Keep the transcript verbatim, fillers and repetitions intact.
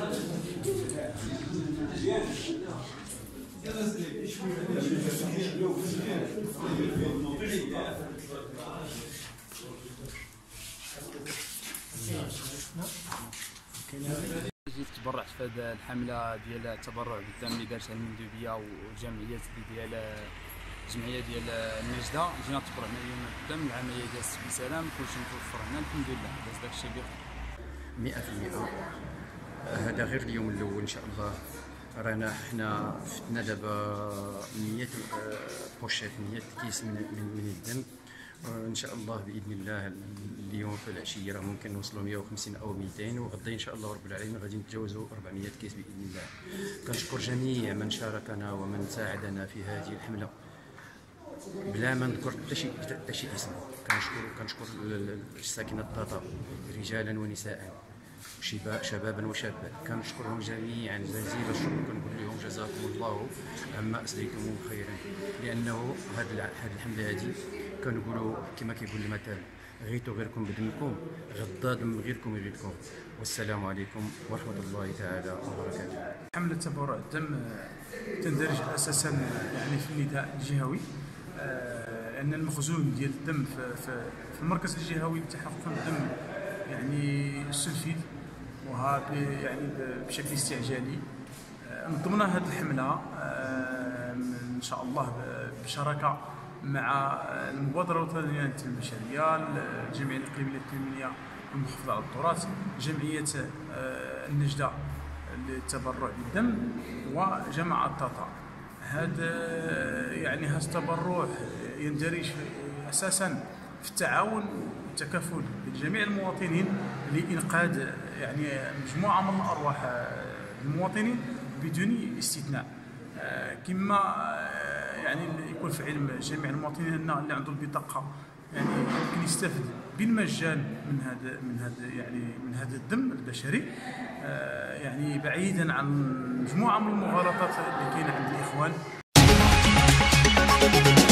جيت تبرعت في هذه الحمله ديال التبرع بالدم اللي دارتها المندوبيه والجمعيات ديال الجمعيه ديال النجده. جينا تبرعنا اليوم بالدم، العمليه دازت بسلام، كلشي متوفر هنا الحمد لله، داز داكشي بخير مئة في المئة. هذا غير اليوم الاول ان شاء الله. رانا حنا فتنا دابا مية بوشيت مية كيس من من, من الدم. ان شاء الله باذن الله اليوم في العشيه راه ممكن نوصلوا مئة وخمسين او مئتين، وغدا ان شاء الله رب العالمين غادي نتجاوزوا أربعمئة كيس باذن الله. كنشكر جميع من شاركنا ومن ساعدنا في هذه الحمله بلا ما نذكر حتى شي حتى شي اسم. كنشكر كنشكر الساكنه التطا رجالا ونساء، شبابا وشابات، كنشكرهم جميعا جزيل الشكر. كنقول لهم جزاكم الله عما اسديتم خيرا، لانه هذه الحمله هذه كنقولوا كما كيقول المثل: غيتوا غيركم بدمكم، غدا دم غيركم يغيدكم. والسلام عليكم ورحمه الله تعالى وبركاته. حمله تبرع الدم تندرج اساسا يعني في النداء الجهوي، لان المخزون ديال الدم في في المركز الجهوي لتحقق الدم يعني استنفذ، وهذا يعني بشكل استعجالي. نظمنا هذه الحمله ان شاء الله بشراكه مع المبادره الوطنيه للتنميه البشريه، الجمعيه الاقليميه للتنميه والمحافظه على التراث، جمعيه النجده للتبرع بالدم، وجماعه التطا. هذا يعني هذا التبرع يندرج اساسا في التعاون والتكافل بين جميع المواطنين لإنقاذ يعني مجموعة من الأرواح المواطنين بدون استثناء. كما يعني يكون في علم جميع المواطنين أن اللي عنده البطاقة يعني يمكن يستفد بالمجان من هذا من هذا يعني من هذا الدم البشري، يعني بعيدا عن مجموعة من المغالطات اللي كاينة عند الإخوان.